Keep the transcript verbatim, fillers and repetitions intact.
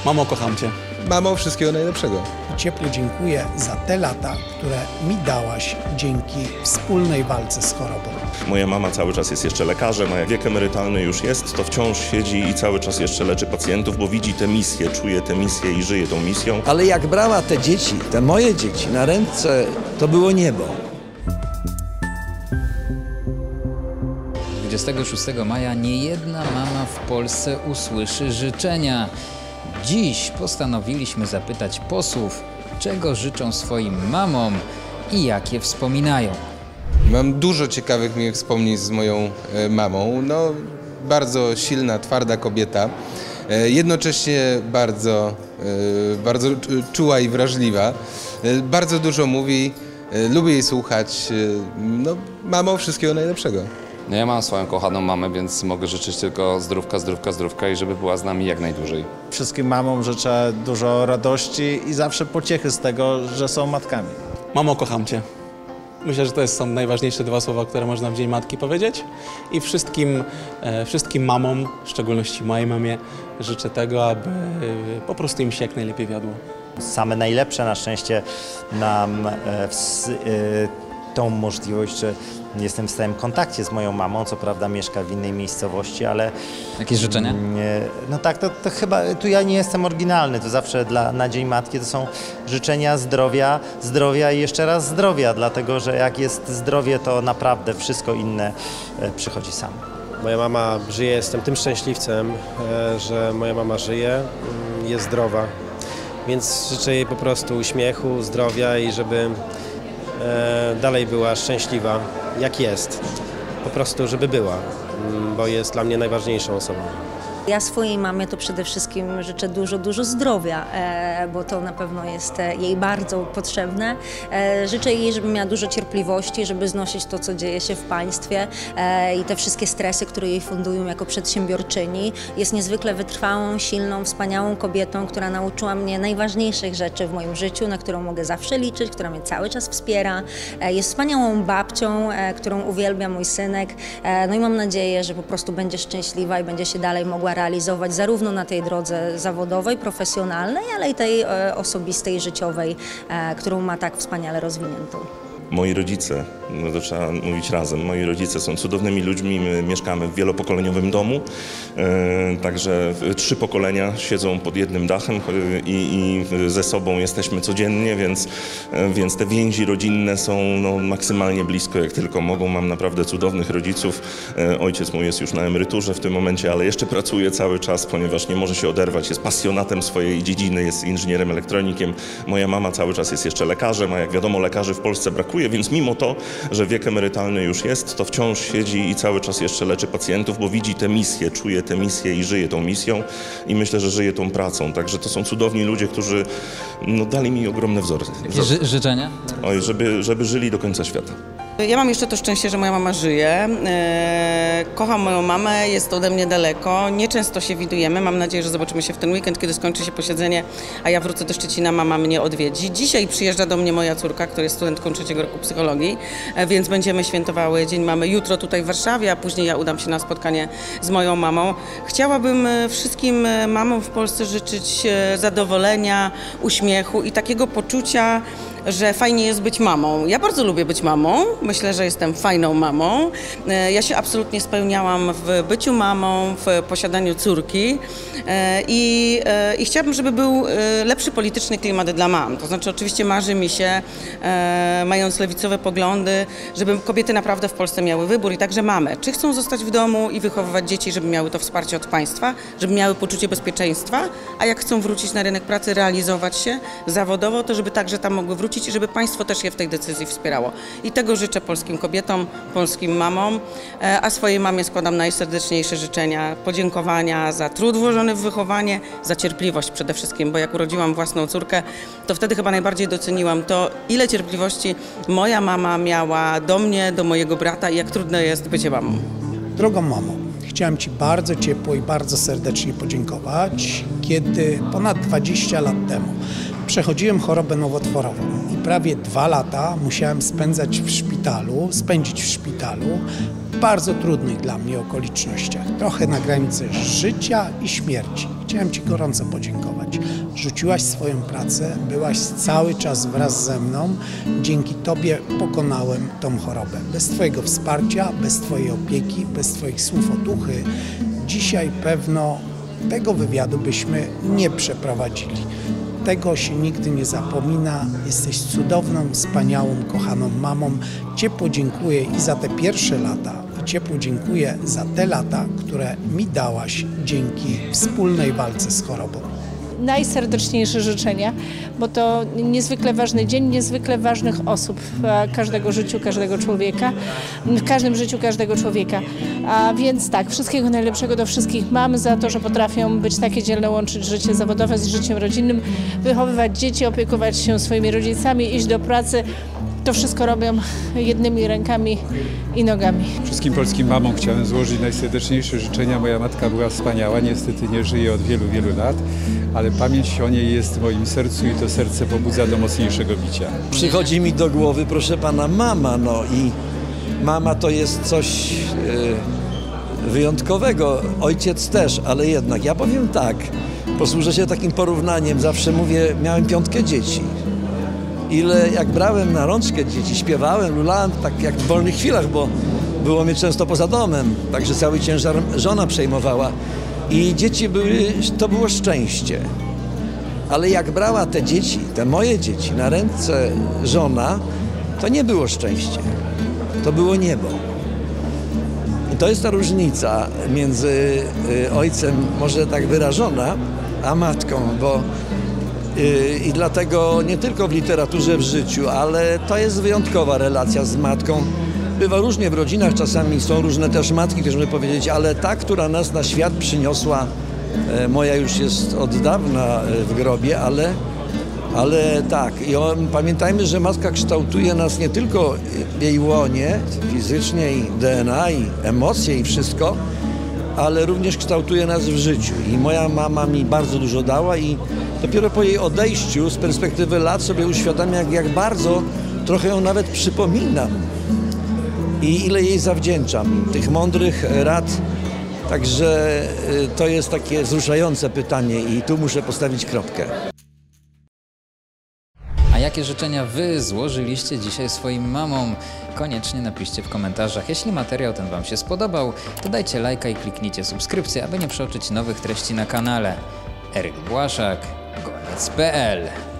Mamo, kocham Cię. Mamo, wszystkiego najlepszego. Ciepło dziękuję za te lata, które mi dałaś dzięki wspólnej walce z chorobą. Moja mama cały czas jest jeszcze lekarzem, a jak wiek emerytalny już jest, to wciąż siedzi i cały czas jeszcze leczy pacjentów, bo widzi tę misję, czuje tę misję i żyje tą misją. Ale jak brała te dzieci, te moje dzieci na ręce, to było niebo. dwudziestego szóstego maja niejedna mama w Polsce usłyszy życzenia. Dziś postanowiliśmy zapytać posłów, czego życzą swoim mamom i jak je wspominają. Mam dużo ciekawych miłych wspomnień z moją e, mamą. No, bardzo silna, twarda kobieta. E, jednocześnie bardzo, e, bardzo czuła i wrażliwa. E, bardzo dużo mówi. E, lubię jej słuchać. E, no, mamo, wszystkiego najlepszego. No ja mam swoją kochaną mamę, więc mogę życzyć tylko zdrówka, zdrówka, zdrówka i żeby była z nami jak najdłużej. Wszystkim mamom życzę dużo radości i zawsze pociechy z tego, że są matkami. Mamo, kocham Cię. Myślę, że to są najważniejsze dwa słowa, które można w Dzień Matki powiedzieć. I wszystkim, e, wszystkim mamom, w szczególności mojej mamie, życzę tego, aby e, po prostu im się jak najlepiej wiodło. Same najlepsze na szczęście nam e, w, e, tą możliwość, że jestem w stałym kontakcie z moją mamą, co prawda mieszka w innej miejscowości, ale... Jakieś życzenia? Nie, no tak, to, to chyba, tu ja nie jestem oryginalny, to zawsze dla, na Dzień Matki to są życzenia zdrowia, zdrowia i jeszcze raz zdrowia, dlatego że jak jest zdrowie, to naprawdę wszystko inne przychodzi samo. Moja mama żyje, jestem tym szczęśliwcem, że moja mama żyje, jest zdrowa, więc życzę jej po prostu uśmiechu, zdrowia i żeby dalej była szczęśliwa, jak jest. Po prostu, żeby była, bo jest dla mnie najważniejszą osobą. Ja swojej mamie to przede wszystkim życzę dużo, dużo zdrowia, bo to na pewno jest jej bardzo potrzebne. Życzę jej, żeby miała dużo cierpliwości, żeby znosić to, co dzieje się w państwie i te wszystkie stresy, które jej fundują jako przedsiębiorczyni. Jest niezwykle wytrwałą, silną, wspaniałą kobietą, która nauczyła mnie najważniejszych rzeczy w moim życiu, na którą mogę zawsze liczyć, która mnie cały czas wspiera. Jest wspaniałą babcią, którą uwielbia mój synek. No i mam nadzieję, że po prostu będzie szczęśliwa i będzie się dalej mogła realizować zarówno na tej drodze zawodowej, profesjonalnej, ale i tej e, osobistej, życiowej, e, którą ma tak wspaniale rozwiniętą. Moi rodzice, no to trzeba mówić razem, moi rodzice są cudownymi ludźmi, my mieszkamy w wielopokoleniowym domu, e, także trzy pokolenia siedzą pod jednym dachem i, i ze sobą jesteśmy codziennie, więc, e, więc te więzi rodzinne są no, maksymalnie blisko, jak tylko mogą. Mam naprawdę cudownych rodziców. E, ojciec mój jest już na emeryturze w tym momencie, ale jeszcze pracuje cały czas, ponieważ nie może się oderwać, jest pasjonatem swojej dziedziny, jest inżynierem, elektronikiem. Moja mama cały czas jest jeszcze lekarzem, a jak wiadomo, lekarzy w Polsce brakuje, więc mimo to, że wiek emerytalny już jest, to wciąż siedzi i cały czas jeszcze leczy pacjentów, bo widzi tę misję, czuje tę misję i żyje tą misją i myślę, że żyje tą pracą. Także to są cudowni ludzie, którzy no, dali mi ogromne wzory. Jakieś ży życzenia? Oj, żeby, żeby żyli do końca świata. Ja mam jeszcze to szczęście, że moja mama żyje. E, kocham moją mamę, jest ode mnie daleko. Nieczęsto się widujemy. Mam nadzieję, że zobaczymy się w ten weekend, kiedy skończy się posiedzenie, a ja wrócę do Szczecina, mama mnie odwiedzi. Dzisiaj przyjeżdża do mnie moja córka, która jest studentką trzeciego roku psychologii, e, więc będziemy świętowały Dzień Mamy jutro tutaj w Warszawie, a później ja udam się na spotkanie z moją mamą. Chciałabym wszystkim mamom w Polsce życzyć zadowolenia, uśmiechu i takiego poczucia, że fajnie jest być mamą. Ja bardzo lubię być mamą. Myślę, że jestem fajną mamą. Ja się absolutnie spełniałam w byciu mamą, w posiadaniu córki i, i chciałabym, żeby był lepszy polityczny klimat dla mam. To znaczy oczywiście marzy mi się, mając lewicowe poglądy, żeby kobiety naprawdę w Polsce miały wybór i także mamy. Czy chcą zostać w domu i wychowywać dzieci, żeby miały to wsparcie od państwa, żeby miały poczucie bezpieczeństwa, a jak chcą wrócić na rynek pracy, realizować się zawodowo, to żeby także tam mogły wrócić i żeby państwo też je w tej decyzji wspierało. I tego życzę polskim kobietom, polskim mamom, a swojej mamie składam najserdeczniejsze życzenia, podziękowania za trud włożony w wychowanie, za cierpliwość przede wszystkim, bo jak urodziłam własną córkę, to wtedy chyba najbardziej doceniłam to, ile cierpliwości moja mama miała do mnie, do mojego brata i jak trudne jest bycie mamą. Droga mamo, chciałem Ci bardzo ciepło i bardzo serdecznie podziękować, kiedy ponad dwadzieścia lat temu przechodziłem chorobę nowotworową i prawie dwa lata musiałem spędzać w szpitalu, spędzić w szpitalu w bardzo trudnych dla mnie okolicznościach, trochę na granicy życia i śmierci. chciałem Ci gorąco podziękować. Rzuciłaś swoją pracę, byłaś cały czas wraz ze mną. Dzięki Tobie pokonałem tą chorobę. Bez Twojego wsparcia, bez Twojej opieki, bez Twoich słów otuchy, dzisiaj pewno tego wywiadu byśmy nie przeprowadzili. Tego się nigdy nie zapomina. Jesteś cudowną, wspaniałą, kochaną mamą. Ciepło dziękuję i za te pierwsze lata, i ciepło dziękuję za te lata, które mi dałaś dzięki wspólnej walce z chorobą. Najserdeczniejsze życzenia, bo to niezwykle ważny dzień, niezwykle ważnych osób w każdego życiu, każdego człowieka, w każdym życiu każdego człowieka. A więc tak, wszystkiego najlepszego do wszystkich mam za to, że potrafią być takie dzielne, łączyć życie zawodowe z życiem rodzinnym, wychowywać dzieci, opiekować się swoimi rodzicami, iść do pracy. To wszystko robią jednymi rękami i nogami. Wszystkim polskim mamom chciałem złożyć najserdeczniejsze życzenia. Moja matka była wspaniała, niestety nie żyje od wielu, wielu lat, ale pamięć o niej jest w moim sercu i to serce pobudza do mocniejszego bicia. Przychodzi mi do głowy, proszę pana, mama, no i mama to jest coś yy, wyjątkowego, ojciec też, ale jednak ja powiem tak, posłużę się takim porównaniem, zawsze mówię, miałem piątkę dzieci. Ile jak brałem na rączkę dzieci, śpiewałem, lulałem, tak jak w wolnych chwilach, bo było mnie często poza domem, także cały ciężar żona przejmowała i dzieci były, to było szczęście. Ale jak brała te dzieci, te moje dzieci na ręce żona, to nie było szczęście, to było niebo. I to jest ta różnica między ojcem, może tak wyrażona, a matką, bo i dlatego nie tylko w literaturze, w życiu, ale to jest wyjątkowa relacja z matką. Bywa różnie w rodzinach, czasami są różne też matki, też można powiedzieć, ale ta, która nas na świat przyniosła, moja już jest od dawna w grobie, ale, ale tak. I on, pamiętajmy, że matka kształtuje nas nie tylko w jej łonie, fizycznie i D N A i emocje i wszystko, ale również kształtuje nas w życiu. I moja mama mi bardzo dużo dała i dopiero po jej odejściu z perspektywy lat sobie uświadamiam, jak, jak bardzo trochę ją nawet przypominam i ile jej zawdzięczam, tych mądrych rad. Także to jest takie wzruszające pytanie i tu muszę postawić kropkę. A jakie życzenia Wy złożyliście dzisiaj swoim mamom? Koniecznie napiszcie w komentarzach. Jeśli materiał ten Wam się spodobał, to dajcie lajka i kliknijcie subskrypcję, aby nie przeoczyć nowych treści na kanale. Eryk Błaszak, goniec kropka p l